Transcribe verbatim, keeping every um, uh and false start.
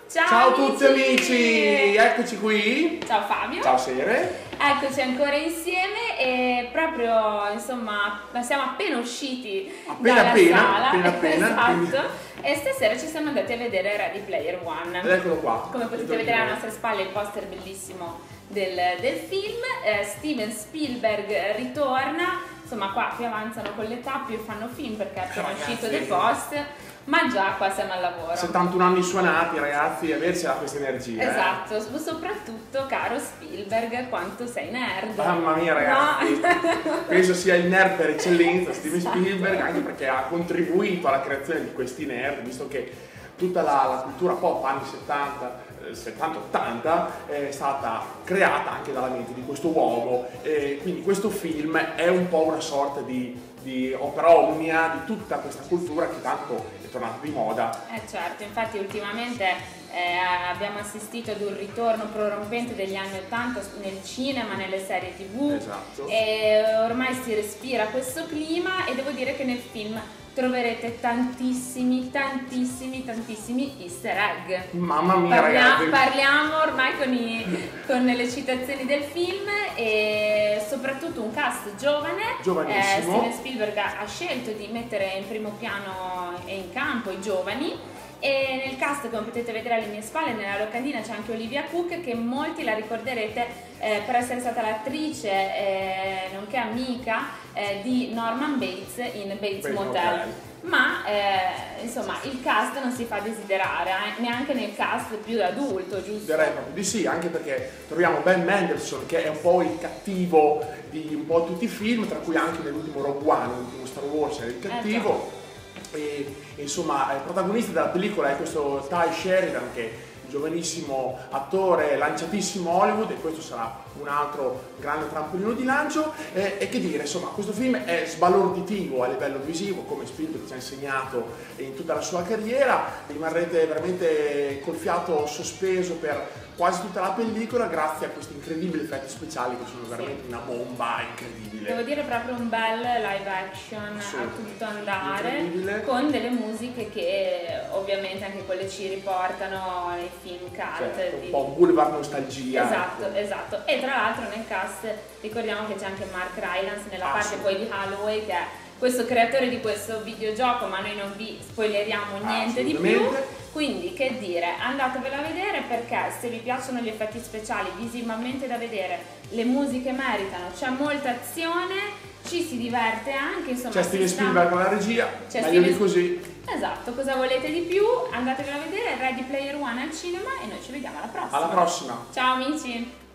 Ciao, Ciao a amici! tutti amici, eccoci qui. Ciao Fabio. Ciao Sere. Eccoci ancora insieme e proprio, insomma, siamo appena usciti appena dalla appena, sala. appena appena, Esatto. quindi... E stasera ci siamo andati a vedere Ready Player One. Ed eccolo qua. Come potete vedere alle nostre spalle il poster bellissimo del, del film. Eh, Steven Spielberg ritorna, insomma qua più avanzano con l'età più fanno film perché è appena Ragazzi, uscito The Post. Ma già qua siamo al lavoro. settantuno anni suonati, ragazzi, avercela questa energia. Esatto, eh. soprattutto caro Spielberg, quanto sei nerd. Mamma mia, ragazzi, no? Penso sia il nerd per eccellenza, Steven Esatto. Spielberg, anche perché ha contribuito alla creazione di questi nerd, visto che tutta la, la cultura pop anni settanta, settanta ottanta è stata creata anche dalla mente di questo uomo, e quindi questo film è un po' una sorta di, di opera omnia di tutta questa cultura che tanto è tornata di moda. Eh certo, infatti ultimamente eh, abbiamo assistito ad un ritorno prorompente degli anni ottanta nel cinema, nelle serie tv. Esatto. E ormai si respira questo clima e devo dire che nel film troverete tantissimi, tantissimi, tantissimi easter egg. Mamma mia, Parlia ragazzi! Parliamo ormai con, i, con le citazioni del film e soprattutto un cast giovane. Giovanissimo. Eh, Steven Spielberg ha scelto di mettere in primo piano e in campo i giovani. E nel cast, come potete vedere alle mie spalle, nella locandina c'è anche Olivia Cook, che molti la ricorderete eh, per essere stata l'attrice eh, nonché amica eh, di Norman Bates in Bates, Bates Motel. Motel. Ma eh, insomma il cast non si fa desiderare, eh, neanche nel cast più adulto, giusto? Direi proprio di sì, anche perché troviamo Ben Mendelsohn che è un po' il cattivo di un po' tutti i film, tra cui anche nell'ultimo Rogue One, l'ultimo Star Wars, è il cattivo. Eh, e, e insomma il protagonista della pellicola è questo Ty Sheridan, che è un giovanissimo attore lanciatissimo a Hollywood, e questo sarà un altro grande trampolino di lancio. E, e che dire, insomma, questo film è sbalorditivo a livello visivo, come Spielberg ci ha insegnato in tutta la sua carriera. Rimarrete veramente col fiato sospeso per quasi tutta la pellicola grazie a questi incredibili effetti speciali che sono veramente una bomba incredibile. Devo dire proprio un bel live action Sì, a tutto andare, con delle musiche che ovviamente anche quelle ci riportano nei film cult. Certo, di... un po' un boulevard nostalgia. Esatto, ecco. esatto. E tra l'altro nel cast ricordiamo che c'è anche Mark Rylance nella ah, parte sì. poi di Holloway, che è questo creatore di questo videogioco, ma noi non vi spoileriamo niente di più. Quindi che dire, andatevela a vedere, perché se vi piacciono gli effetti speciali, visivamente da vedere, le musiche meritano, c'è molta azione, ci si diverte anche, insomma. C'è Steven Spielberg con la regia, meglio di così. Esatto, cosa volete di più? Andatevela a vedere, Ready Player One al cinema, e noi ci vediamo alla prossima. Alla prossima. Ciao amici!